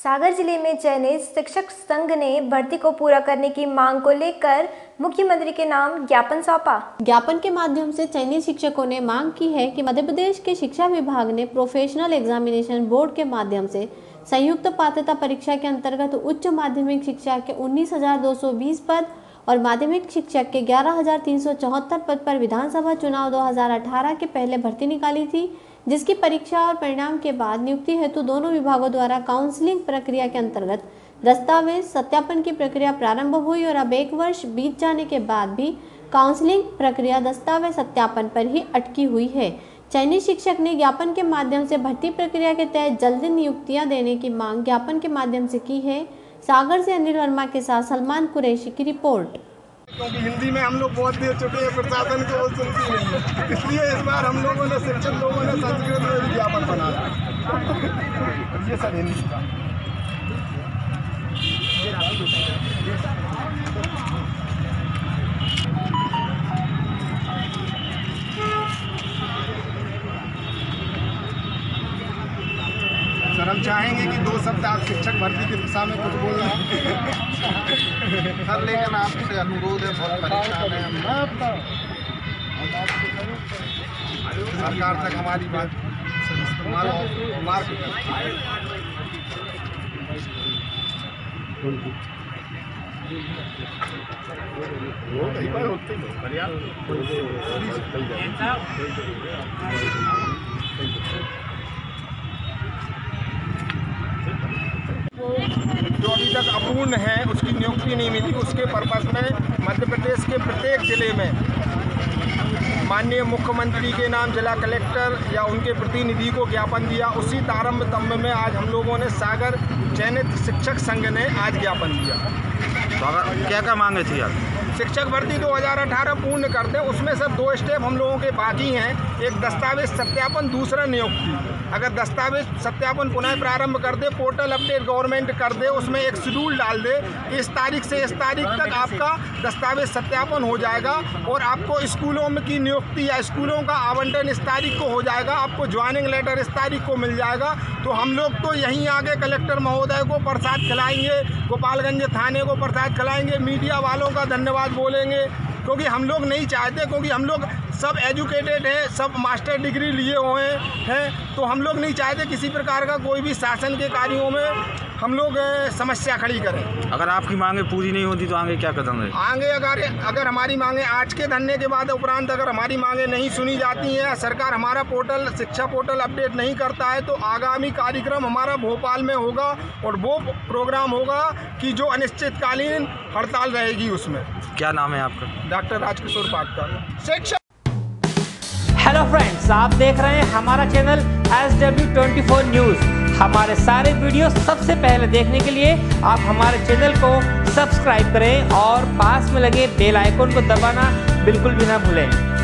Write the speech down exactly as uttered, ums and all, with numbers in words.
सागर जिले में चयनित शिक्षक संघ ने भर्ती को पूरा करने की मांग को लेकर मुख्यमंत्री के नाम ज्ञापन सौंपा। ज्ञापन के माध्यम से चयनित शिक्षकों ने मांग की है कि मध्य प्रदेश के शिक्षा विभाग ने प्रोफेशनल एग्जामिनेशन बोर्ड के माध्यम से संयुक्त पात्रता परीक्षा के अंतर्गत उच्च माध्यमिक शिक्षा के उन्नीस हजार दो सौ बीस पद और माध्यमिक शिक्षक के ग्यारह हजार तीन सौ चौहत्तर पद पर विधानसभा चुनाव दो हजार अठारह के पहले भर्ती निकाली थी, जिसकी परीक्षा और परिणाम के बाद नियुक्ति हेतु दोनों विभागों द्वारा काउंसलिंग प्रक्रिया के अंतर्गत दस्तावेज सत्यापन की प्रक्रिया प्रारंभ हुई और अब एक वर्ष बीत जाने के बाद भी काउंसलिंग प्रक्रिया दस्तावेज सत्यापन पर ही अटकी हुई है। चयनित शिक्षक ने ज्ञापन के माध्यम से भर्ती प्रक्रिया के तहत जल्द नियुक्तियां देने की मांग ज्ञापन के माध्यम से की है। सागर से अनिल वर्मा के साथ सलमान कुरैशी की रिपोर्ट। क्योंकि हिंदी में हम लोग बहुत दे चुके हैं, प्रशासन को वो सुनती नहीं है, इसलिए इस बार हम लोगों ने शिक्षक लोगों ने संस्कृत में विज्ञापन बनाया। ये सर हिंदी का सर, हम चाहेंगे कि दो शब्द आप शिक्षक भर्ती की दिशा में कुछ बोलना सर, लेकिन आपसे अनुरोध है, बहुत परेशान है हम, सरकार तक हमारी बात मार्ग जो अभी तक अपूर्ण है, उसकी नियुक्ति नहीं मिली, उसके पर्पस में मध्य प्रदेश के प्रत्येक जिले में माननीय मुख्यमंत्री के नाम जिला कलेक्टर या उनके प्रतिनिधि को ज्ञापन दिया। उसी तारम्भ तम्भ में आज हम लोगों ने सागर चयनित शिक्षक संघ ने आज ज्ञापन दिया। तो क्या क्या मांगे थी आप? शिक्षक भर्ती दो हज़ार अठारह पूर्ण करते, उसमें सब दो स्टेप हम लोगों के बाकी हैं। एक दस्तावेज सत्यापन, दूसरा नियुक्ति। अगर दस्तावेज सत्यापन पुनः प्रारंभ कर दे, पोर्टल अपडेट गवर्नमेंट कर दे, उसमें एक शेड्यूल डाल दे, इस तारीख से इस तारीख तक आपका दस्तावेज सत्यापन हो जाएगा और आपको स्कूलों में की नियुक्ति या स्कूलों का आवंटन इस तारीख को हो जाएगा, आपको ज्वाइनिंग लेटर इस तारीख को मिल जाएगा। तो हम लोग तो यहीं आगे कलेक्टर महोदय को प्रसाद खिलाएंगे, गोपालगंज थाने को प्रसाद खिलाएंगे, मीडिया वालों का धन्यवाद बोलेंगे, क्योंकि हम लोग नहीं चाहते, क्योंकि हम लोग सब एजुकेटेड हैं, सब मास्टर डिग्री लिए हुए हैं, तो हम लोग नहीं चाहते किसी प्रकार का कोई भी शासन के कार्यों में हम लोग समस्या खड़ी करें। अगर आपकी मांगे पूरी नहीं होती तो आगे क्या कदम है? आगे अगर अगर हमारी मांगे आज के धरने के बाद उपरांत अगर हमारी मांगे नहीं सुनी जाती हैं, सरकार हमारा पोर्टल शिक्षा पोर्टल अपडेट नहीं करता है, तो आगामी कार्यक्रम हमारा भोपाल में होगा और वो प्रोग्राम होगा कि जो अनिश्चितकालीन हड़ताल रहेगी। उसमें क्या नाम है आपका? डॉक्टर राजकिशोर पाटकर, शिक्षक। हेलो फ्रेंड्स, आप देख रहे हैं हमारा channel S W twenty four news. हमारे सारे वीडियो सबसे पहले देखने के लिए आप हमारे चैनल को सब्सक्राइब करें और पास में लगे बेल आइकन को दबाना बिल्कुल भी ना भूलें।